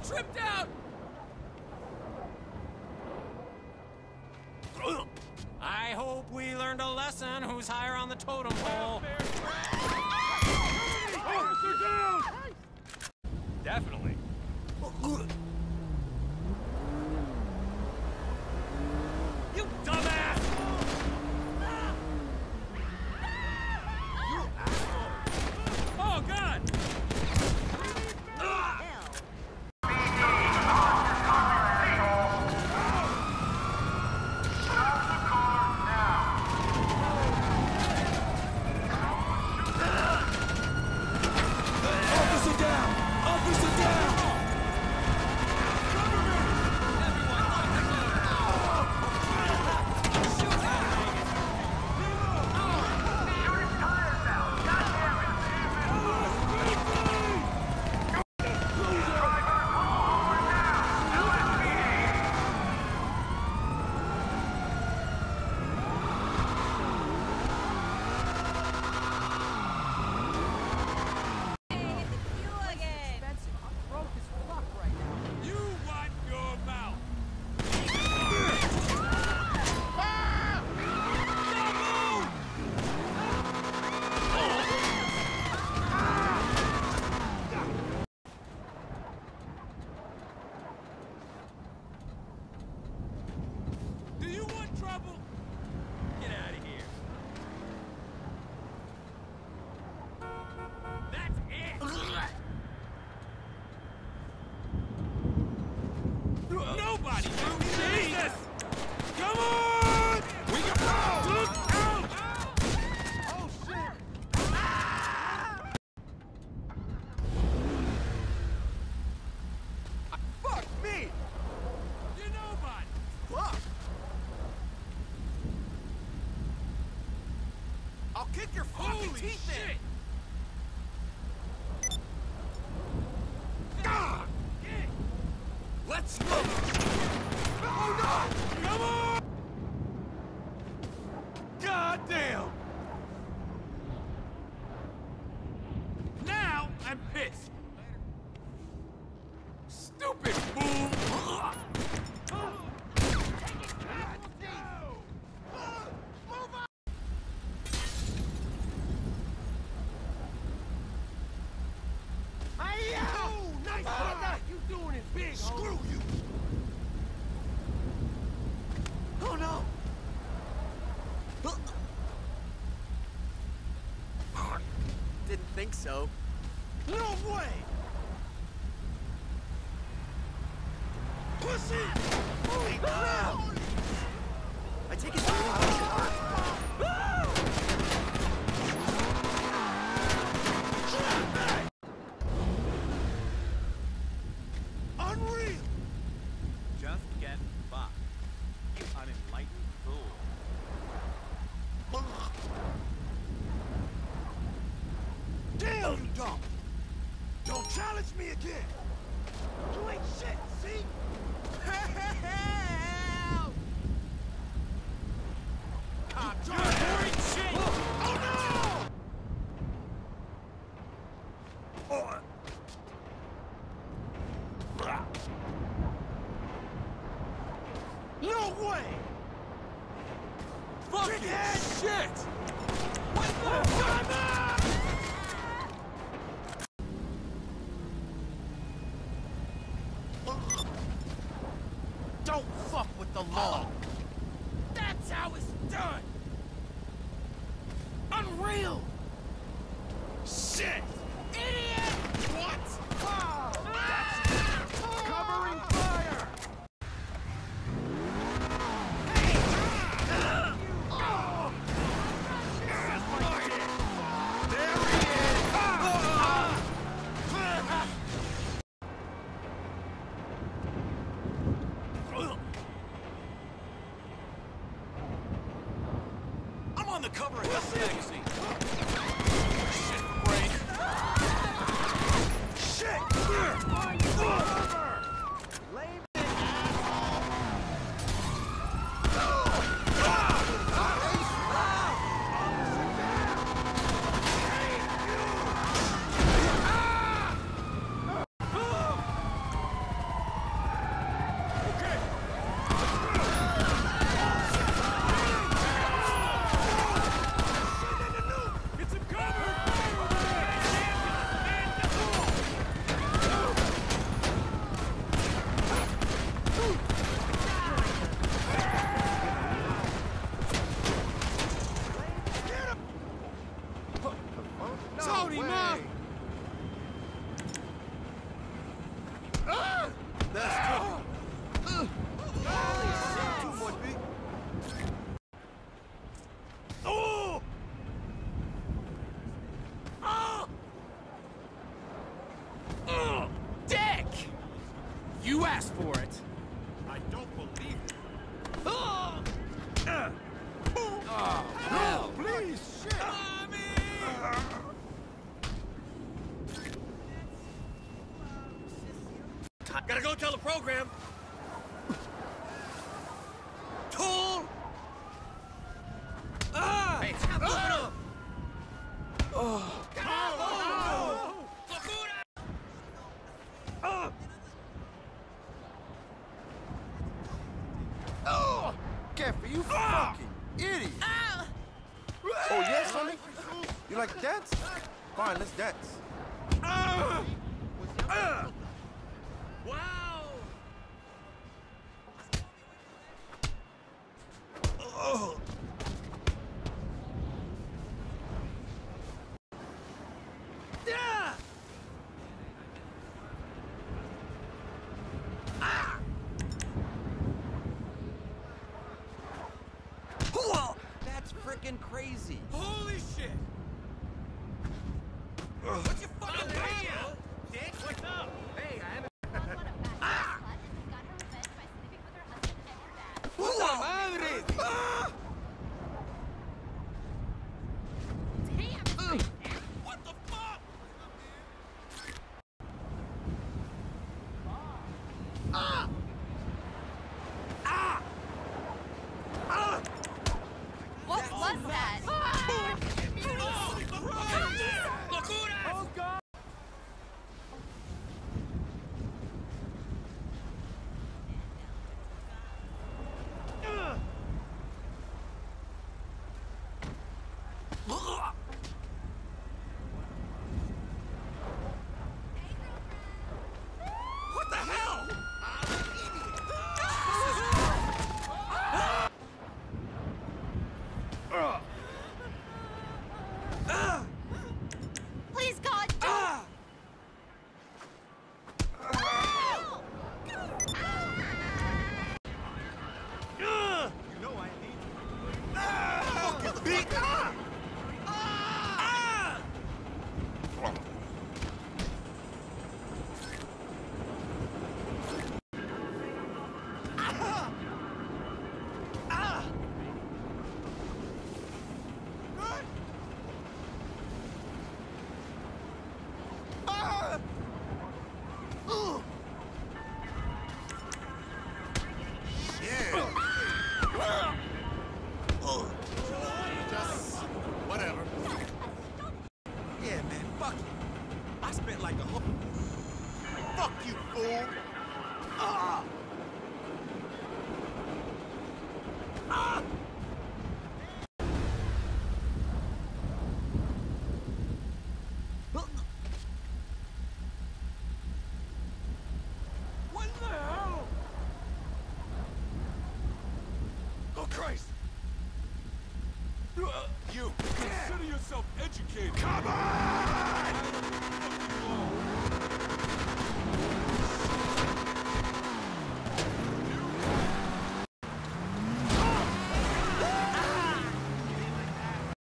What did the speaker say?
tripped out! I hope we learned a lesson who's higher on the totem pole. Officer down! Definitely. You dumbass! You asshole! Oh, God! Kick your fucking teeth in! God! Let's go! Oh no! Come on! God damn! Now I'm pissed! Stupid fool! You doing it big, screw you! Oh no! Didn't think so. No way! Pussy! Holy crap! I take it unreal! Just get fucked. You unenlightened fool. Damn, you dumb! Don't challenge me again! You ain't shit, see? Help! You ain't shit! Oh no! No way! Fucking shit! What the fuck? Don't fuck with the law! That's how it's done! Unreal! Shit! Idiot! What? Oh, that's covering fire! I'm on the cover of this magazine. Shit, Frank. Shit! Lame for it. I don't believe it. Oh, No, please, shit. Gotta go tell the program. Tool! Hey, stop moving up! Jeffrey, you fucking idiot! Oh, yes, honey? You like to dance? Fine, let's dance. Wow! That's frickin' crazy. Holy shit! What's your fucking deal? Dick, what's up? Hey, I haven't... ¡Puta madre! What the fuck? What was that? ¡Locura! What the hell? Please, God, don't! You know I hate you. Fucking beat! Just whatever. Yeah, man, fuck you. I spent like a whole... Fuck you, fool! Ah! Ah! What the hell? Oh, Christ! You consider yourself educated. Come on!